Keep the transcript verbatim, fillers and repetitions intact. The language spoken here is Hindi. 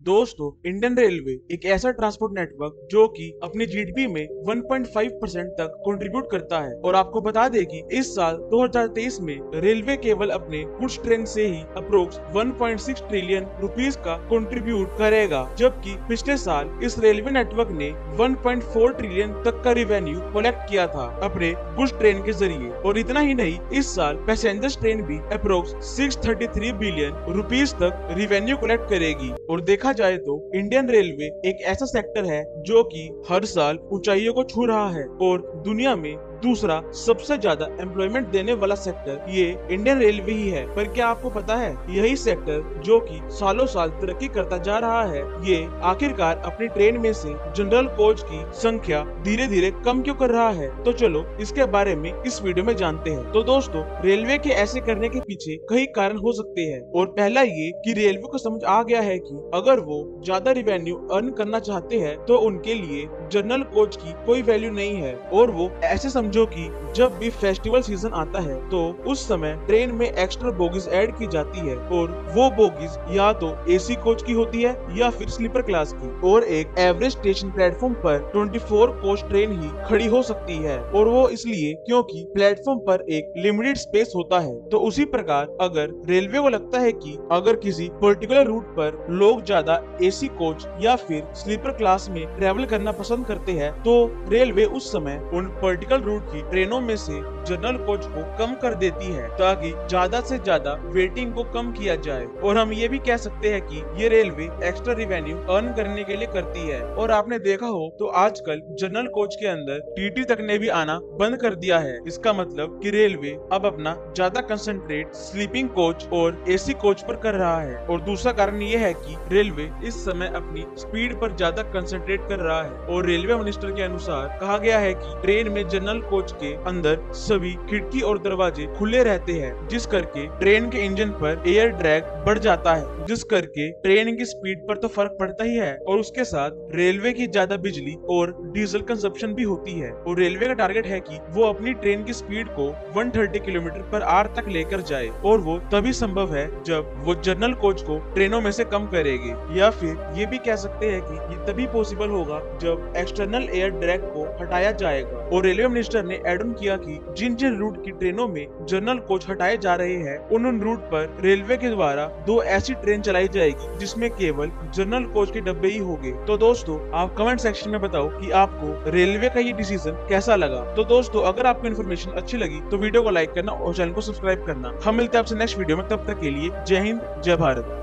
दोस्तों, इंडियन रेलवे एक ऐसा ट्रांसपोर्ट नेटवर्क जो कि अपनी जीडीपी में वन पॉइंट फाइव परसेंट तक कंट्रीब्यूट करता है। और आपको बता दें कि इस साल दो हज़ार तेईस में रेलवे केवल अपने गुड्स ट्रेन से ही approx one point six trillion rupees का कंट्रीब्यूट करेगा, जबकि पिछले साल इस रेलवे नेटवर्क ने वन पॉइंट फोर ट्रिलियन तक का रिवेन्यू कलेक्ट किया था अपने गुड्स ट्रेन के जरिए। और इतना ही नहीं, इस साल पैसेंजर्स ट्रेन भी approx six thirty three billion rupees तक रिवेन्यू कलेक्ट करेगी। और देखा जाए तो इंडियन रेलवे एक ऐसा सेक्टर है जो कि हर साल ऊंचाइयों को छू रहा है और दुनिया में दूसरा सबसे ज्यादा एम्प्लॉयमेंट देने वाला सेक्टर ये इंडियन रेलवे ही है। पर क्या आपको पता है, यही सेक्टर जो कि सालों साल तरक्की करता जा रहा है, ये आखिरकार अपनी ट्रेन में से जनरल कोच की संख्या धीरे धीरे कम क्यों कर रहा है? तो चलो इसके बारे में इस वीडियो में जानते हैं। तो दोस्तों, रेलवे के ऐसे करने के पीछे कई कारण हो सकते हैं। और पहला ये कि रेलवे को समझ आ गया है कि अगर वो ज्यादा रिवेन्यू अर्न करना चाहते हैं तो उनके लिए जनरल कोच की कोई वैल्यू नहीं है। और वो ऐसे समझो कि जब भी फेस्टिवल सीजन आता है तो उस समय ट्रेन में एक्स्ट्रा बोगीज ऐड की जाती है, और वो बोगीज या तो एसी कोच की होती है या फिर स्लीपर क्लास की। और एक एवरेज स्टेशन प्लेटफॉर्म पर ट्वेंटी फोर कोच ट्रेन ही खड़ी हो सकती है, और वो इसलिए क्योंकि प्लेटफॉर्म पर एक लिमिटेड स्पेस होता है। तो उसी प्रकार अगर रेलवे को लगता है कि अगर किसी पर्टिकुलर रूट पर लोग ज्यादा एसी कोच या फिर स्लीपर क्लास में ट्रेवल करना पसंद करते हैं, तो रेलवे उस समय उन पर्टिकुलर रूट की ट्रेनों में से जनरल कोच को कम कर देती है ताकि ज्यादा से ज्यादा वेटिंग को कम किया जाए। और हम ये भी कह सकते हैं कि ये रेलवे एक्स्ट्रा रिवेन्यू अर्न करने के लिए करती है। और आपने देखा हो तो आजकल जनरल कोच के अंदर टीटी तक ने भी आना बंद कर दिया है। इसका मतलब कि रेलवे अब अपना ज्यादा कंसंट्रेट स्लीपिंग कोच और एसी कोच पर कर रहा है। और दूसरा कारण ये है कि रेलवे इस समय अपनी स्पीड पर ज्यादा कंसंट्रेट कर रहा है। और रेलवे मिनिस्टर के अनुसार कहा गया है कि ट्रेन में जनरल कोच के अंदर सभी खिड़की और दरवाजे खुले रहते हैं, जिस करके ट्रेन के इंजन पर एयर ड्रैग बढ़ जाता है, जिस करके ट्रेन की स्पीड पर तो फर्क पड़ता ही है। और उसके साथ रेलवे की ज्यादा बिजली और डीजल कंजप्शन भी होती है। और रेलवे का टारगेट है कि वो अपनी ट्रेन की स्पीड को one thirty kilometre per hour तक लेकर जाए, और वो तभी संभव है जब वो जनरल कोच को ट्रेनों में से कम करेगी। या फिर ये भी कह सकते हैं कि ये तभी पॉसिबल होगा जब एक्सटर्नल एयर ड्रैग को हटाया जाएगा। और रेलवे मिनिस्टर ने ऐड ऑन किया कि जिन जिन रूट की ट्रेनों में जनरल कोच हटाए जा रहे हैं, उन उन रूट पर रेलवे के द्वारा दो ऐसी ट्रेन चलाई जाएगी जिसमें केवल जनरल कोच के डब्बे ही होंगे। तो दोस्तों, आप कमेंट सेक्शन में बताओ कि आपको रेलवे का ये डिसीजन कैसा लगा। तो दोस्तों, अगर आपको इन्फॉर्मेशन अच्छी लगी तो वीडियो को लाइक करना और चैनल को सब्सक्राइब करना। हम मिलते हैं आपसे नेक्स्ट वीडियो में, तब तक के लिए जय हिंद, जय भारत।